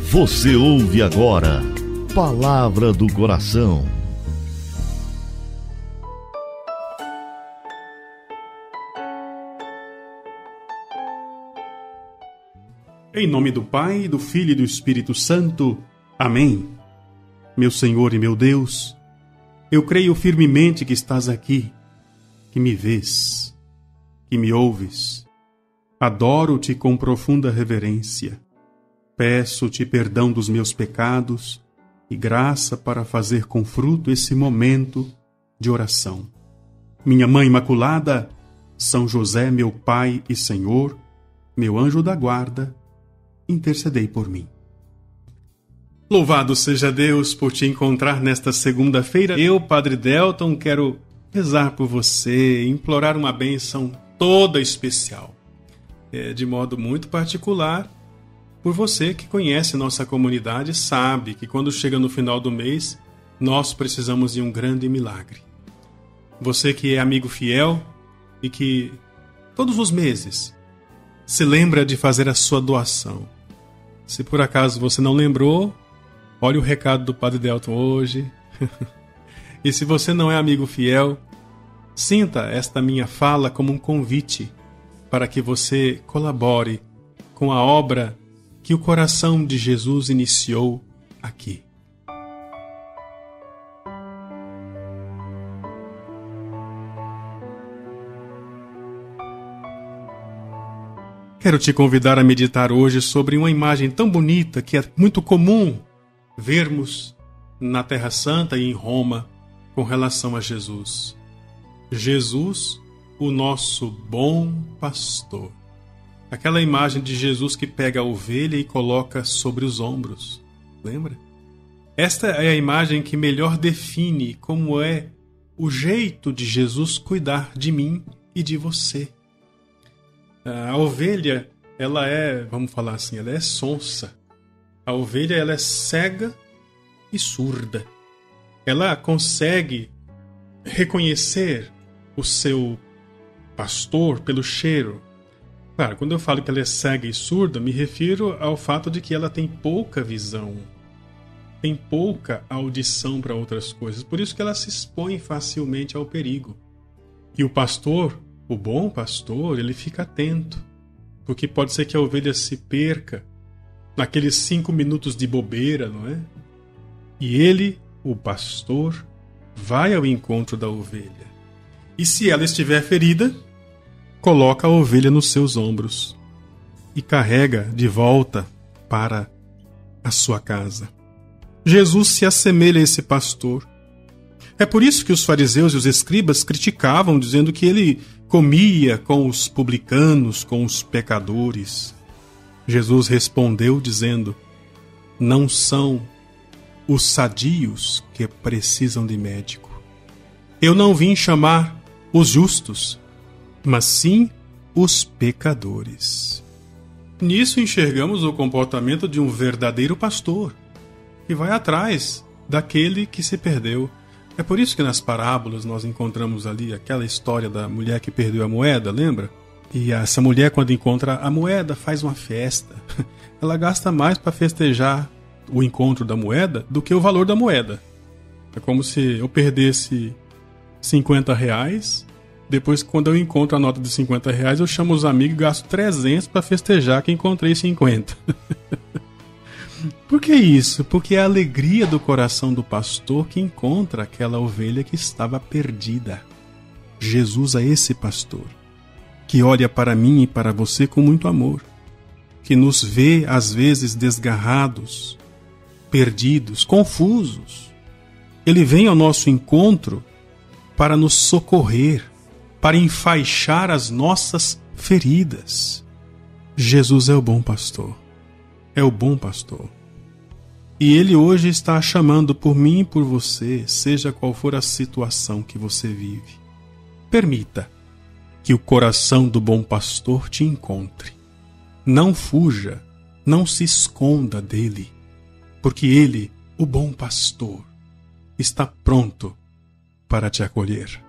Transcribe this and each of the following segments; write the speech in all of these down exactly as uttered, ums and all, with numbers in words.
Você ouve agora Palavra do Coração. Em nome do Pai, do Filho e do Espírito Santo. Amém. Meu Senhor e meu Deus, eu creio firmemente que estás aqui, que me vês, que me ouves. Adoro-te com profunda reverência. Peço-te perdão dos meus pecados e graça para fazer com fruto esse momento de oração. Minha Mãe Imaculada, São José, meu Pai e Senhor, meu anjo da guarda, intercedei por mim. Louvado seja Deus por te encontrar nesta segunda-feira. Eu, Padre Delton, quero rezar por você, implorar uma bênção toda especial. É, de modo muito particular, por você que conhece nossa comunidade, sabe que quando chega no final do mês, nós precisamos de um grande milagre. Você que é amigo fiel e que todos os meses se lembra de fazer a sua doação. Se por acaso você não lembrou, olha o recado do Padre Delton hoje. E se você não é amigo fiel, sinta esta minha fala como um convite para que você colabore com a obra que o coração de Jesus iniciou aqui. Quero te convidar a meditar hoje sobre uma imagem tão bonita que é muito comum vermos na Terra Santa e em Roma com relação a Jesus. Jesus, o nosso bom pastor. Aquela imagem de Jesus que pega a ovelha e coloca sobre os ombros. Lembra? Esta é a imagem que melhor define como é o jeito de Jesus cuidar de mim e de você. A ovelha, ela é, vamos falar assim, ela é sonsa. A ovelha, ela é cega e surda. Ela consegue reconhecer o seu pastor pelo cheiro. Claro, quando eu falo que ela é cega e surda, me refiro ao fato de que ela tem pouca visão, tem pouca audição para outras coisas. Por isso que ela se expõe facilmente ao perigo. E o pastor, o bom pastor, ele fica atento, porque pode ser que a ovelha se perca naqueles cinco minutos de bobeira, não é? E ele, o pastor, vai ao encontro da ovelha. E se ela estiver ferida, coloca a ovelha nos seus ombros e carrega de volta para a sua casa. Jesus se assemelha a esse pastor. É por isso que os fariseus e os escribas criticavam, dizendo que ele comia com os publicanos, com os pecadores. Jesus respondeu dizendo: não são os sadios que precisam de médico. Eu não vim chamar os justos, mas sim os pecadores. Nisso enxergamos o comportamento de um verdadeiro pastor, que vai atrás daquele que se perdeu. É por isso que nas parábolas nós encontramos ali aquela história da mulher que perdeu a moeda, lembra? E essa mulher, quando encontra a moeda, faz uma festa. Ela gasta mais para festejar o encontro da moeda do que o valor da moeda. É como se eu perdesse cinquenta reais, depois quando eu encontro a nota de cinquenta reais, eu chamo os amigos e gasto trezentos para festejar que encontrei cinquenta. Por que isso? Porque é a alegria do coração do pastor que encontra aquela ovelha que estava perdida. Jesus é esse pastor, que olha para mim e para você com muito amor, que nos vê às vezes desgarrados, perdidos, confusos. Ele vem ao nosso encontro para nos socorrer, para enfaixar as nossas feridas. Jesus é o bom pastor. É o bom pastor. E ele hoje está chamando por mim e por você, seja qual for a situação que você vive. Permita que o coração do bom pastor te encontre. Não fuja, não se esconda dele, porque ele, o bom pastor, está pronto para te acolher.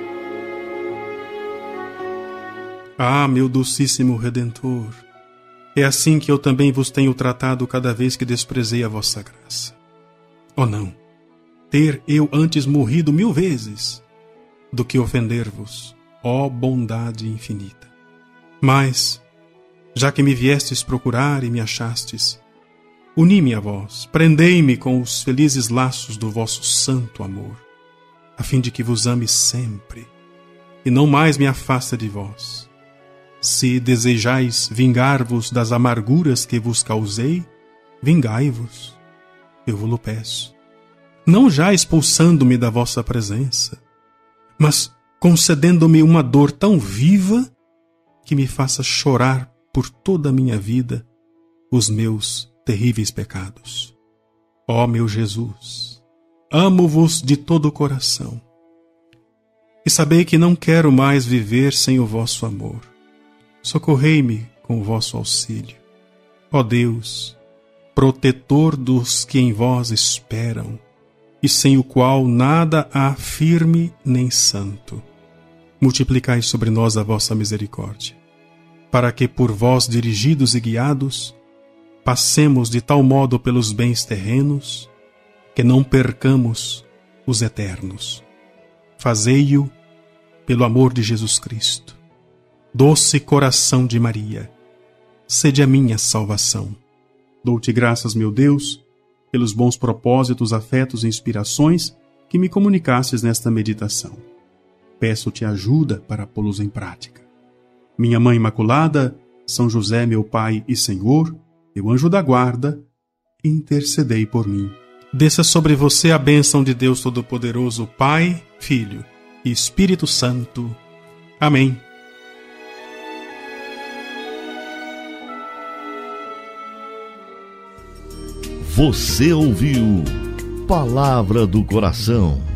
Ah, meu docíssimo Redentor, É assim que eu também vos tenho tratado cada vez que desprezei a vossa graça. Oh não, ter eu antes morrido mil vezes do que ofender-vos, ó bondade infinita. Mas, já que me viestes procurar e me achastes, uni-me a vós, prendei-me com os felizes laços do vosso santo amor, a fim de que vos ame sempre, e não mais me afaste de vós. Se desejais vingar-vos das amarguras que vos causei, vingai-vos, eu vos-lo peço. Não já expulsando-me da vossa presença, mas concedendo-me uma dor tão viva que me faça chorar por toda a minha vida os meus terríveis pecados. Ó meu Jesus, amo-vos de todo o coração, e sabei que não quero mais viver sem o vosso amor. Socorrei-me com o vosso auxílio. Ó Deus, protetor dos que em vós esperam, e sem o qual nada há firme nem santo, multiplicai sobre nós a vossa misericórdia, para que, por vós dirigidos e guiados, passemos de tal modo pelos bens terrenos, que não percamos os eternos. Fazei-o pelo amor de Jesus Cristo. Doce coração de Maria, sede a minha salvação. Dou-te graças, meu Deus, pelos bons propósitos, afetos e inspirações que me comunicastes nesta meditação. Peço-te ajuda para pô-los em prática. Minha Mãe Imaculada, São José, meu Pai e Senhor, meu anjo da guarda, intercedei por mim. Desça sobre você a bênção de Deus Todo-Poderoso, Pai, Filho e Espírito Santo. Amém. Você ouviu Palavra do Coração.